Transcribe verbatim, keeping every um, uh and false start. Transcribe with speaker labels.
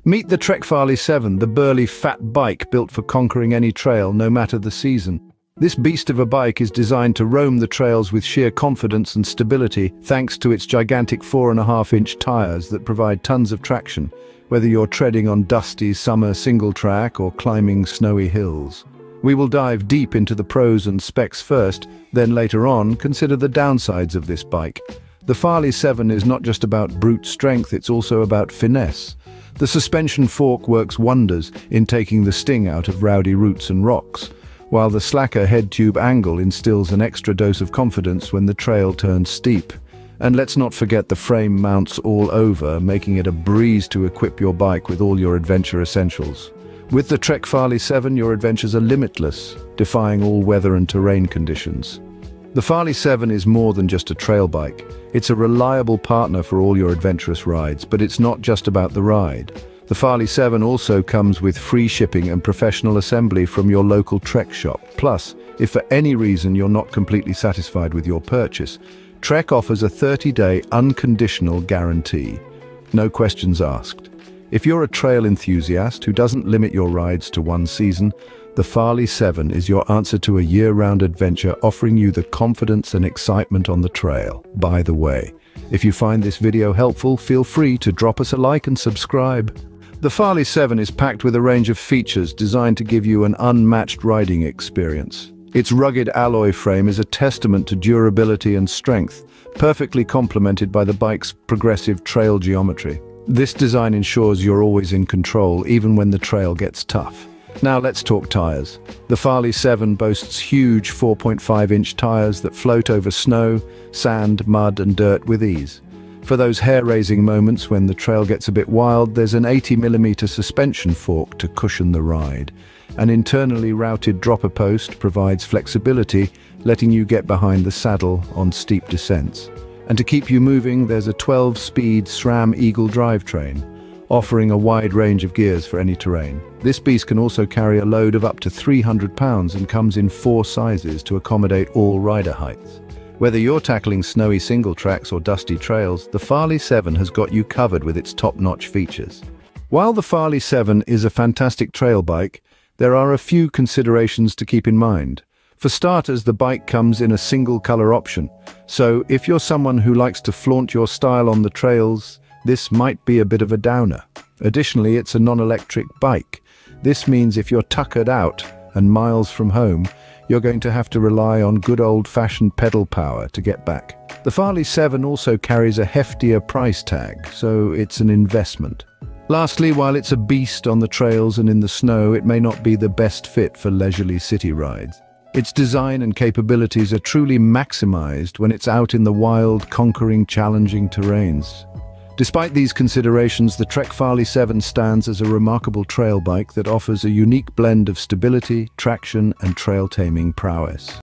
Speaker 1: Meet the Trek Farley seven, the burly, fat bike built for conquering any trail, no matter the season. This beast of a bike is designed to roam the trails with sheer confidence and stability, thanks to its gigantic four and a half inch tires that provide tons of traction, whether you're treading on dusty summer single track or climbing snowy hills. We will dive deep into the pros and specs first, then later on consider the downsides of this bike. The Farley seven is not just about brute strength, it's also about finesse. The suspension fork works wonders in taking the sting out of rowdy roots and rocks, while the slacker head tube angle instills an extra dose of confidence when the trail turns steep. And let's not forget the frame mounts all over, making it a breeze to equip your bike with all your adventure essentials. With the Trek Farley seven, your adventures are limitless, defying all weather and terrain conditions. The Farley seven is more than just a trail bike. It's a reliable partner for all your adventurous rides, but it's not just about the ride. The Farley seven also comes with free shipping and professional assembly from your local Trek shop. Plus, if for any reason you're not completely satisfied with your purchase, Trek offers a thirty day unconditional guarantee. No questions asked. If you're a trail enthusiast who doesn't limit your rides to one season, the Farley seven is your answer to a year-round adventure, offering you the confidence and excitement on the trail. By the way, if you find this video helpful, feel free to drop us a like and subscribe. The Farley seven is packed with a range of features designed to give you an unmatched riding experience. Its rugged alloy frame is a testament to durability and strength, perfectly complemented by the bike's progressive trail geometry. This design ensures you're always in control, even when the trail gets tough. Now let's talk tires. The Farley seven boasts huge four point five inch tires that float over snow, sand, mud and dirt with ease. For those hair-raising moments when the trail gets a bit wild, there's an eighty millimeter suspension fork to cushion the ride. An internally routed dropper post provides flexibility, letting you get behind the saddle on steep descents. And to keep you moving, there's a twelve speed SRAM Eagle drivetrain, offering a wide range of gears for any terrain. This beast can also carry a load of up to three hundred pounds and comes in four sizes to accommodate all rider heights. Whether you're tackling snowy single tracks or dusty trails, the Farley seven has got you covered with its top-notch features. While the Farley seven is a fantastic trail bike, there are a few considerations to keep in mind. For starters, the bike comes in a single color option, so if you're someone who likes to flaunt your style on the trails, this might be a bit of a downer. Additionally, it's a non-electric bike. This means if you're tuckered out and miles from home, you're going to have to rely on good old-fashioned pedal power to get back. The Farley seven also carries a heftier price tag, so it's an investment. Lastly, while it's a beast on the trails and in the snow, it may not be the best fit for leisurely city rides. Its design and capabilities are truly maximized when it's out in the wild, conquering challenging terrains. Despite these considerations, the Trek Farley seven stands as a remarkable trail bike that offers a unique blend of stability, traction, and trail-taming prowess.